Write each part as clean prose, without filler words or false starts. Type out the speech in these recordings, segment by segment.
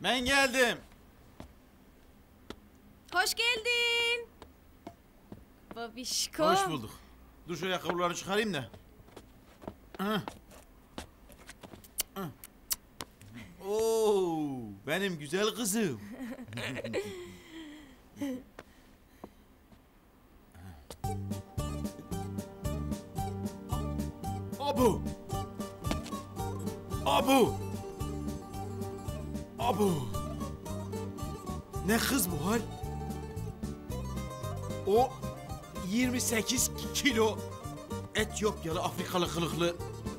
Ben geldim. Hoş geldin. Babişko. Hoş bulduk. Dur şu ayakkabıları çıkarayım da. Oo, benim güzel kızım. Abu. Abu. Abu. Ne kız bu hal? O 28 kilo Etiyopyalı Afrikalı kılıklı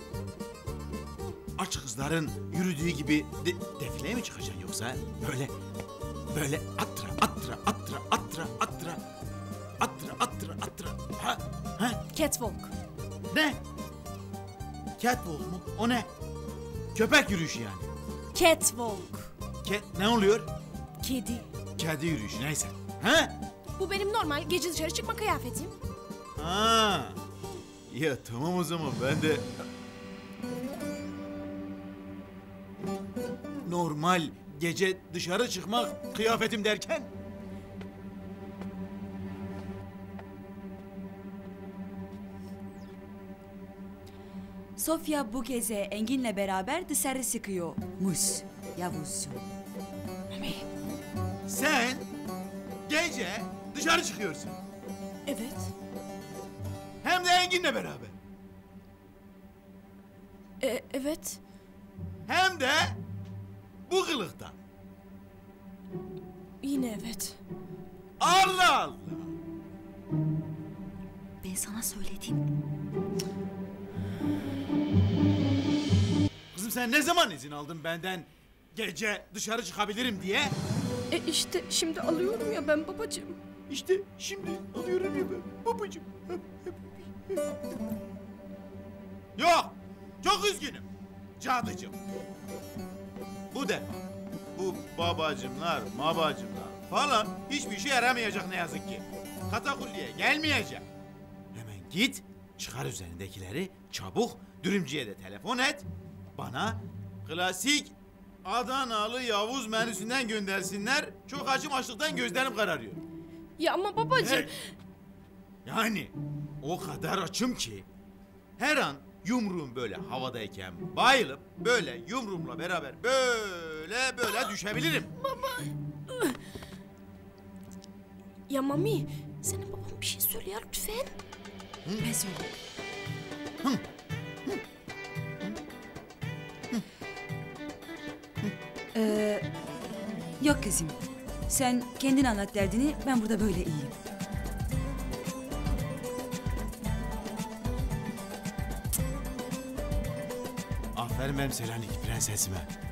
aç kızların yürüdüğü gibi defileye mi çıkacaksın yoksa? Böyle attıra attıra attıra attıra attıra attıra attıra attıra ha? Catwalk. Ne? Catwalk mu? O ne? Köpek yürüyüşü yani. Catwalk. Ne oluyor? Kedi. Kedi yürüyüşü neyse. Ha? Bu benim normal gece dışarı çıkma kıyafetim. Ha. Ya tamam o zaman ben de normal gece dışarı çıkmak kıyafetim derken Sofya bu gece Engin'le beraber dışarı çıkıyormuş Yavuzcuğum. sen gece dışarı çıkıyorsun. Evet. Hem de Engin'le beraber. Evet. Hem de bu kılıkta. Yine evet. Allah Allah. Ben sana söyledim. Kızım sen ne zaman izin aldın benden gece dışarı çıkabilirim diye? İşte şimdi alıyorum ya ben babacığım. İşte şimdi alıyorum ya ben babacığım. Yok, çok üzgünüm cadıcığım. Bu defa bu babacımlar, mabacımlar falan hiçbir işe yaramayacak ne yazık ki. Katakulliye gelmeyeceğim. Hemen git, çıkar üzerindekileri, çabuk dürümcüye de telefon et. Bana klasik Adanalı Yavuz menüsünden göndersinler. Çok açım açlıktan gözlerim kararıyor. Ya ama babacığım. Yani o kadar açım ki her an yumruğum böyle havadayken bayılıp böyle yumruğumla beraber böyle düşebilirim. Ya Mami senin baban bir şey söyle ya lütfen. Ben söyleyeyim. Yok kızım. Sen kendin anlat derdini, ben burada böyle iyiyim. Aferin benim Selanik prensesime.